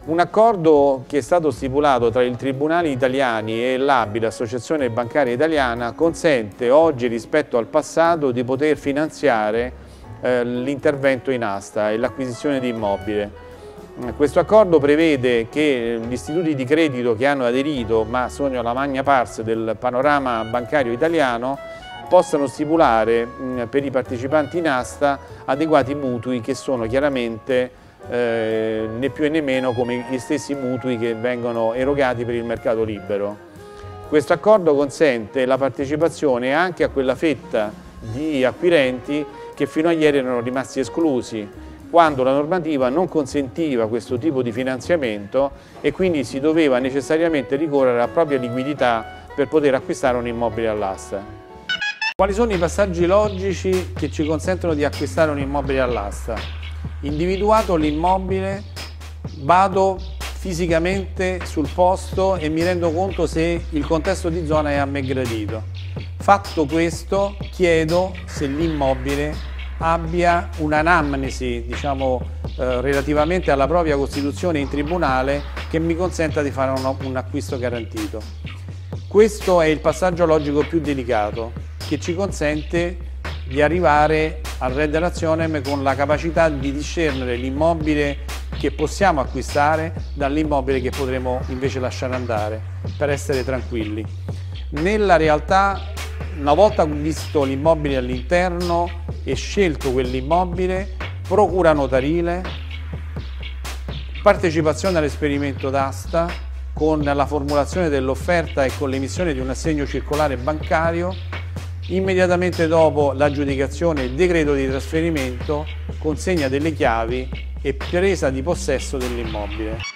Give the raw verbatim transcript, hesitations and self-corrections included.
Un accordo che è stato stipulato tra i tribunali italiani e l'A B I, l'Associazione Bancaria Italiana, consente oggi rispetto al passato di poter finanziare eh, l'intervento in asta e l'acquisizione di immobile. Questo accordo prevede che gli istituti di credito che hanno aderito, ma sono la magna pars del panorama bancario italiano, possano stipulare mh, per i partecipanti in asta adeguati mutui che sono chiaramente Eh, né più né meno come gli stessi mutui che vengono erogati per il mercato libero. Questo accordo consente la partecipazione anche a quella fetta di acquirenti che fino a ieri erano rimasti esclusi, quando la normativa non consentiva questo tipo di finanziamento e quindi si doveva necessariamente ricorrere alla propria liquidità per poter acquistare un immobile all'asta. Quali sono i passaggi logici che ci consentono di acquistare un immobile all'asta? Individuato l'immobile, vado fisicamente sul posto e mi rendo conto se il contesto di zona è a me gradito. Fatto questo, chiedo se l'immobile abbia un'anamnesi, diciamo, eh, relativamente alla propria costituzione in tribunale che mi consenta di fare un, un acquisto garantito. Questo è il passaggio logico più delicato che ci consente di arrivare al Re della Nazionem con la capacità di discernere l'immobile che possiamo acquistare dall'immobile che potremo invece lasciare andare per essere tranquilli. Nella realtà, una volta visto l'immobile all'interno e scelto quell'immobile, procura notarile, partecipazione all'esperimento d'asta con la formulazione dell'offerta e con l'emissione di un assegno circolare bancario. Immediatamente dopo l'aggiudicazione, il decreto di trasferimento, consegna delle chiavi e presa di possesso dell'immobile.